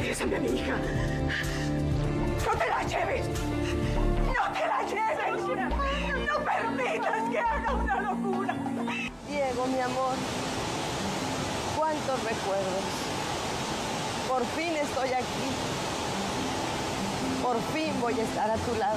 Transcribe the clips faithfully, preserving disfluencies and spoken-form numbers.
Regrésame a mi hija. ¡No te la lleves! ¡No te la lleves! ¡No permitas que haga una locura! Diego, mi amor, cuántos recuerdos. Por fin estoy aquí. Por fin voy a estar a tu lado.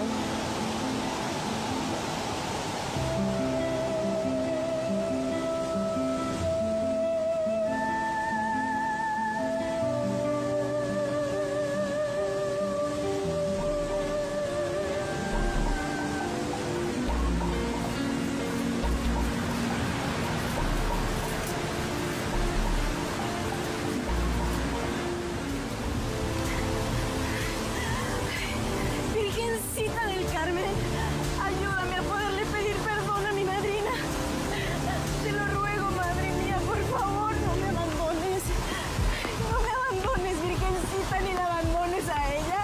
Virgencita del Carmen, ayúdame a poderle pedir perdón a mi madrina. Te lo ruego, madre mía, por favor, no me abandones. No me abandones, Virgencita, ni la abandones a ella.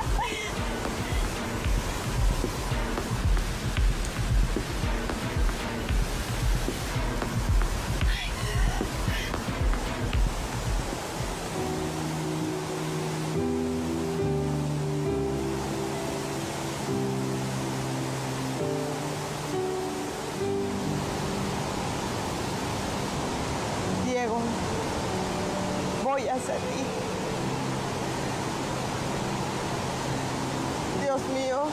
Diego, voy hacia ti. Dios mío,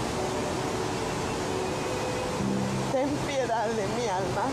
ten piedad de mi alma.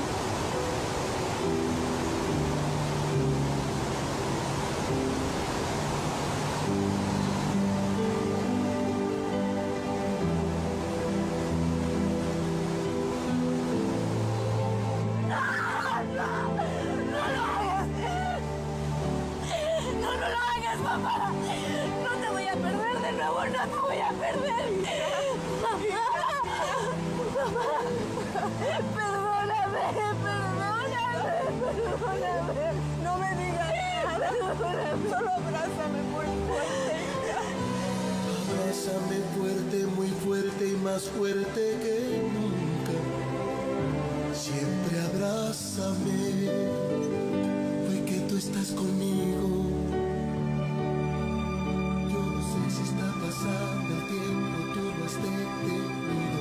No, no lo hagas, papá. No te voy a perder de nuevo, no te voy a perder. Papá, papá, perdóname, perdóname, perdóname. No me digas nada, Perdóname. solo abrázame muy fuerte. Abrázame fuerte, muy fuerte y más fuerte que nunca. Siempre abrázame, hoy que tú estás conmigo. Yo no sé si está pasando el tiempo, tú no has detenido.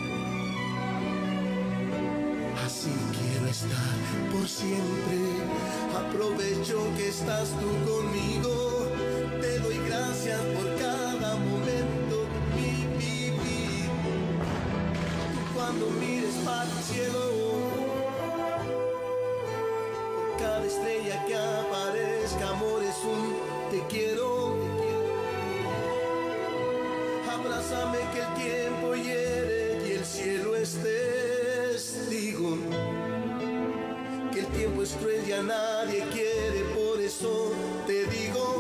Así quiero estar por siempre. Aprovecho que estás tú conmigo. Te doy gracias por cada momento de mi vivir. Tú cuando mires para el cielo, por cada estrella que aparezca, amor, es un te quiero. Abrázame que el tiempo hiere y el cielo es testigo. Que el tiempo es cruel y a nadie quiere, por eso te digo.